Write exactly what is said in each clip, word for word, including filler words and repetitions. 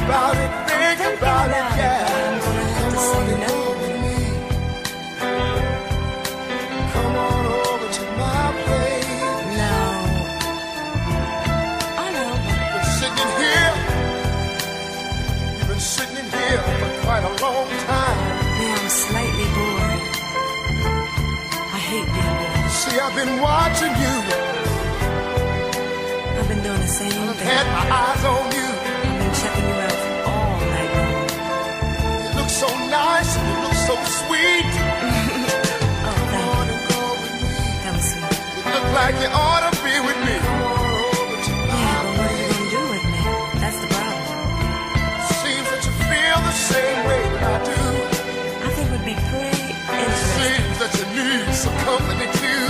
about it, think about it, yeah. Come on and go with me. Come on over to my place. No. I know. You've been sitting here. You've been sitting in here for quite a long time. Yeah, I'm slightly bored. I hate being bored. See, I've been watching you. I've been doing the same I've thing. had my eyes on you. I've been checking you out all night long. You look so nice and you look so sweet. Oh, Come thank on you. and go with me. That was sweet. You look like you ought to be with me. Come on over to my Yeah, but what are you place. gonna do with me? That's the problem. Seems that you feel the same way that I do. I think it would be pretty interesting. Seems that you need some company too.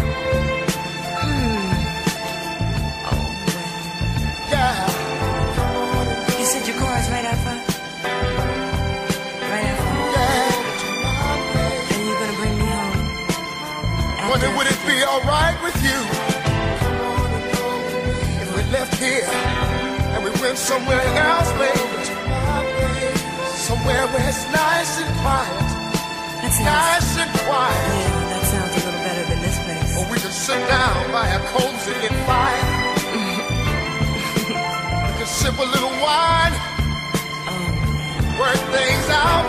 Hmm. Oh, well. Yeah. Come on and go You said your car is right out front? Right out front? yeah, to my place. And you're gonna bring me home? Wonder After- would it be alright with you? Come on and go with me. If we left here and we went somewhere else, baby, to my place. Somewhere where it's nice and quiet. That sounds... Nice and quiet. Yeah, that sounds a little better than this place. Or we could sit down by a cozy and fire. We could sip a little wine, Oh, man. work things out,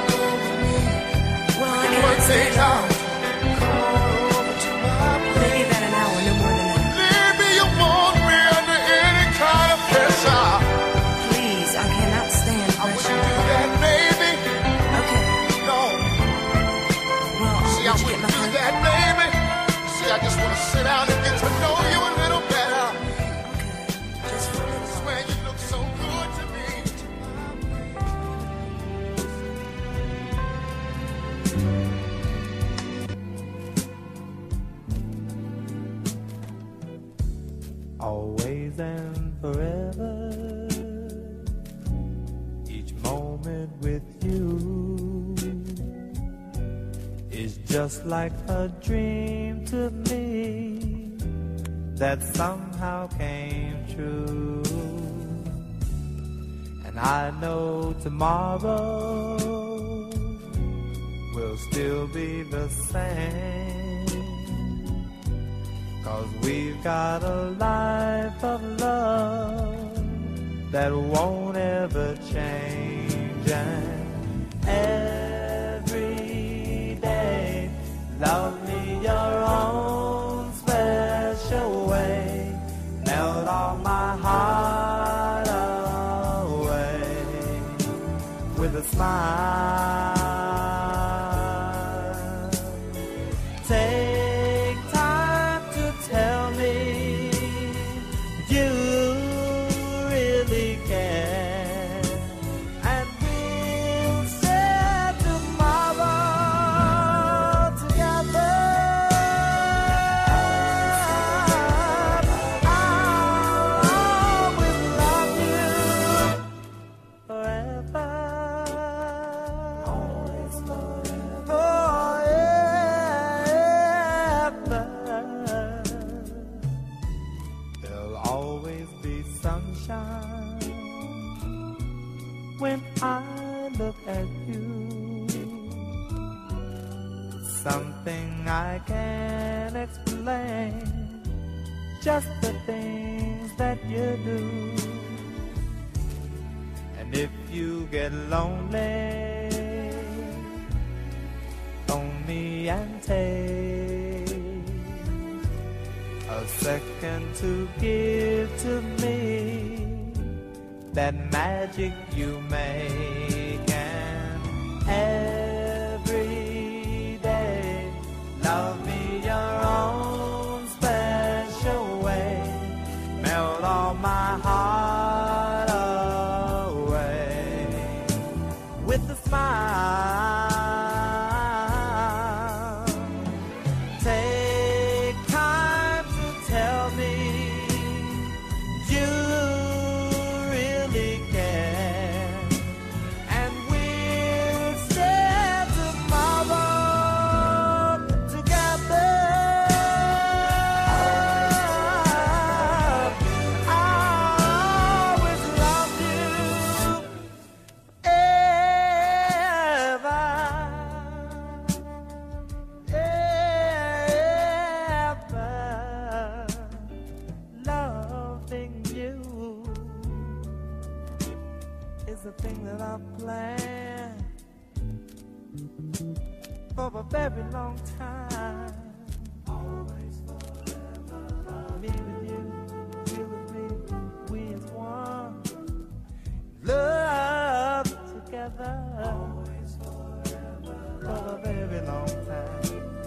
Well, I work can't things stay out. Come on over to my place. maybe about an hour, no more than that. Maybe you won't be under any kind of pressure. Please, I cannot stand I wouldn't pressure. do that, baby. Okay, No. well, See, I would you get wouldn't my do phone? that, baby. See, I just want to sit down and get to know you a little better. Okay, just for a little while. Swear you look so good to me. Always and forever, each moment with you is just like a dream to me that somehow came true. And I know tomorrow will still be the same, 'cause we've got a life of love that won't ever change. And every day, love me your own special way. Melt all my heart away with a smile. Take time to tell me you really care, and we'll share tomorrow together. I'll always love you forever. Always forever. Forever. There'll always be sunshine when I look at you. Something I can't explain, just the things that you do. And if you get lonely, phone me and take a second to give to me that magic you make. And every day, love me your own special way. Melt all my heart away with a smile. Take time to tell me you really care, and we'll share tomorrow together. I'll the thing that I've planned for a very long time. Always forever. Me with you, you with me, we as one. Love together. Always forever. For a very long time.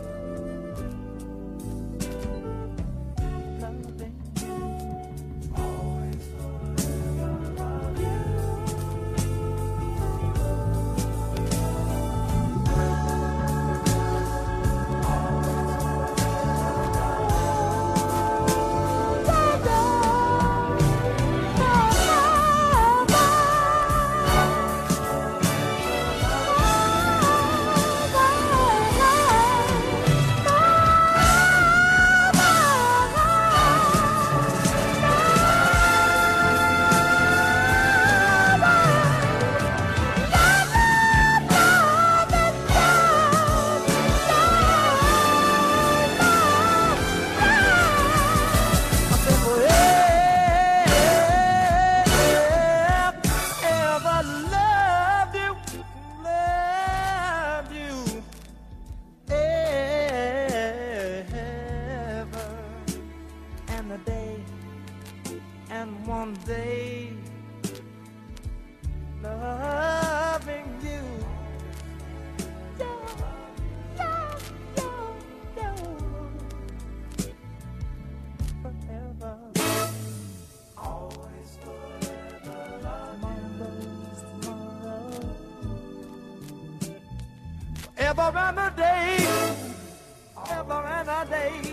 Ever and a day, ever and a day.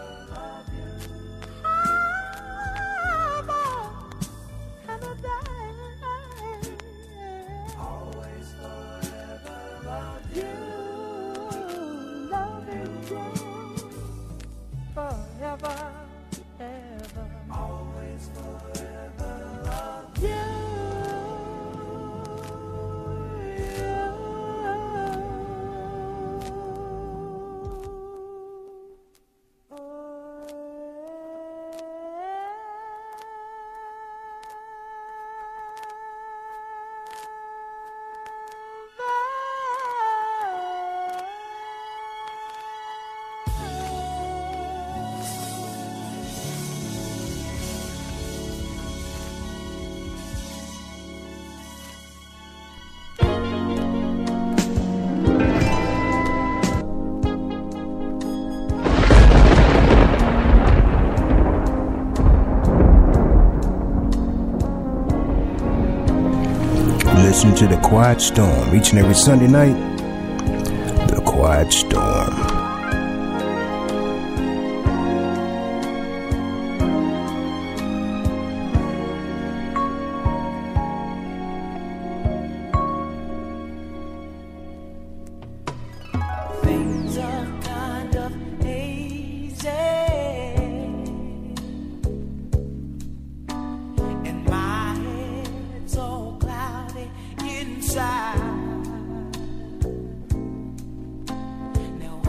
Ever and a day. Always forever love you, loving you. Forever, ever. Always forever love you. Listen to The Quiet Storm each and every Sunday night. The Quiet Storm. Things are kind of hazy, and my head's all cloudy inside. Now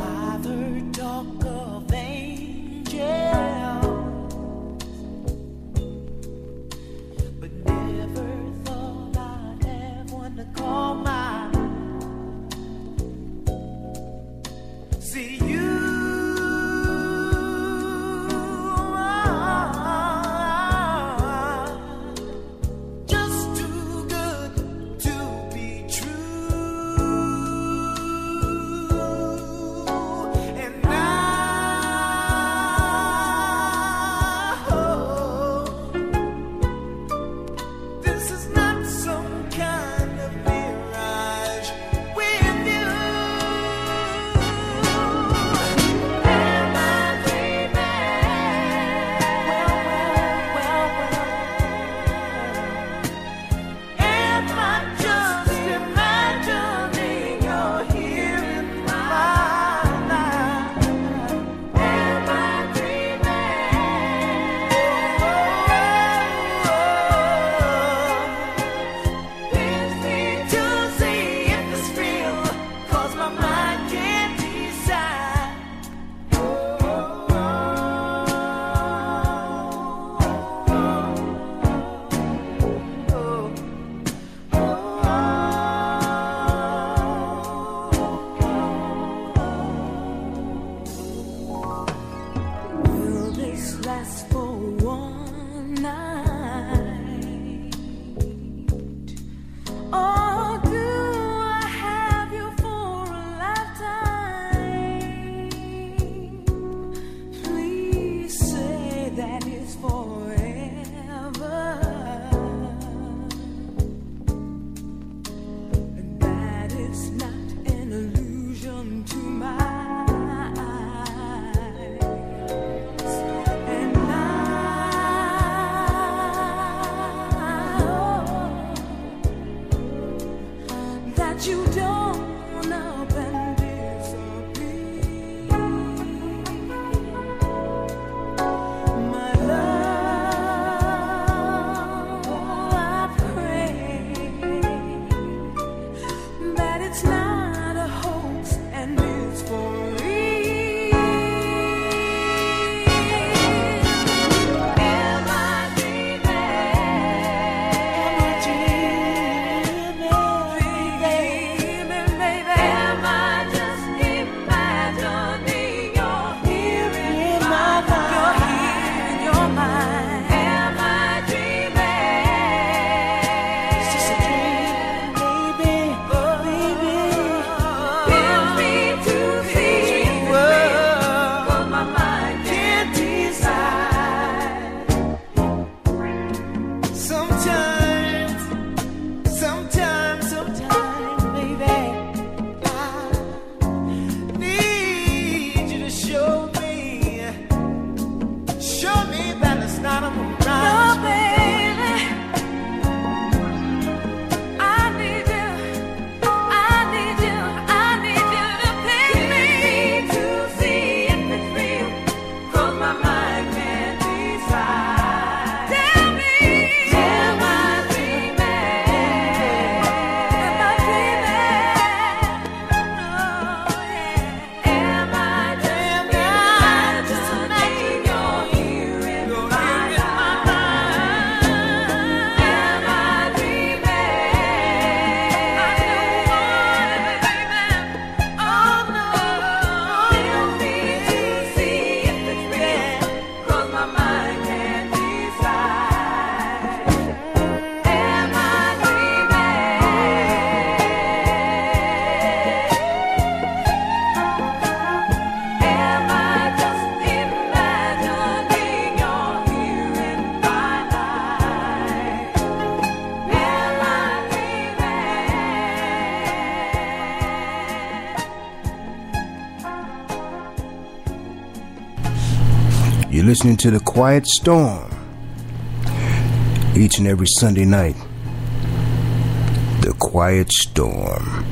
You're listening to The Quiet Storm each and every Sunday night. The Quiet Storm.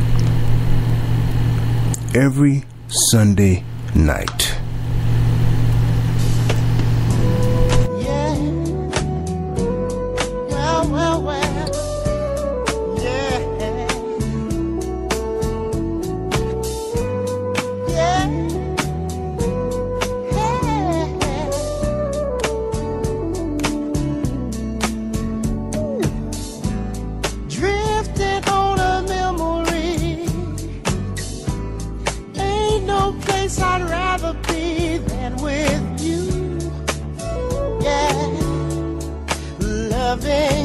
Every Sunday night. Yeah. Well, well, well. Yeah. Yeah. Drifting on a memory. Ain't no place I'd rather be than with you. Yeah. Loving